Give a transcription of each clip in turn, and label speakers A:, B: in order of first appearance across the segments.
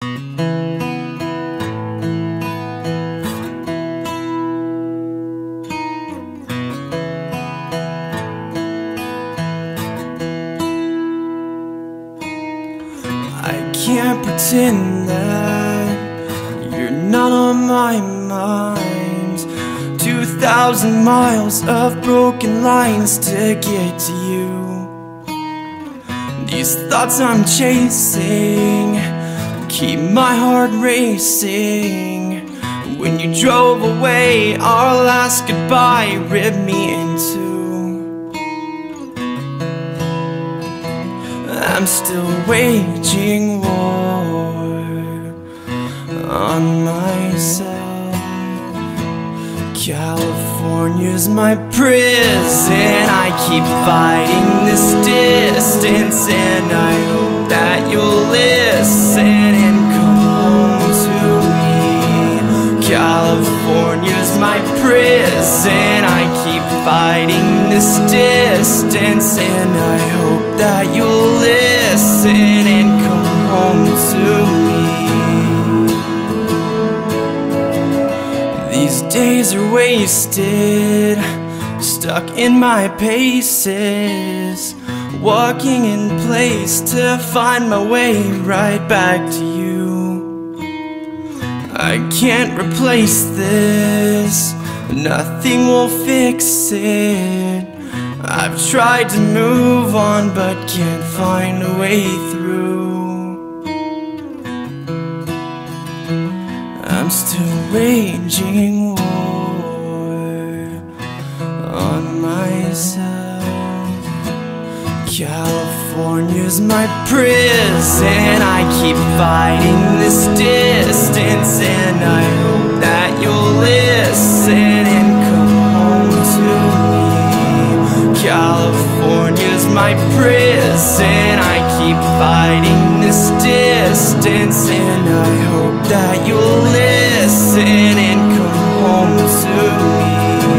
A: I can't pretend that you're not on my mind. 2,000 miles of broken lines to get to you. These thoughts I'm chasing keep my heart racing. When you drove away, our last goodbye ripped me in two. I'm still waging war on myself. California's my prison. I keep fighting this distance, and I hope that you'll listen and come home to me. California's my prison. I keep fighting this distance, and I hope that you'll listen and come home to me. These days are wasted, stuck in my paces, walking in place to find my way right back to you. I can't replace this, nothing will fix it. I've tried to move on but can't find a way through. I'm still waging war on myself. California's my prison. I keep fighting this distance, and I hope that you'll listen and come home to me. California's my prison. I keep fighting this distance, and I hope that you'll listen and come home to me.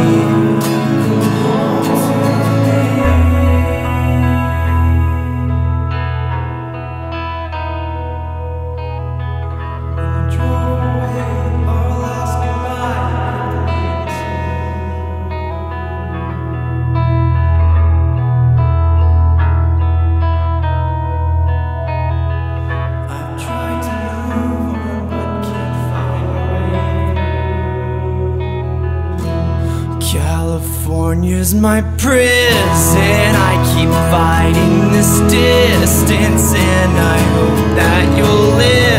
A: California's my prison. I keep fighting this distance, and I hope that you'll live.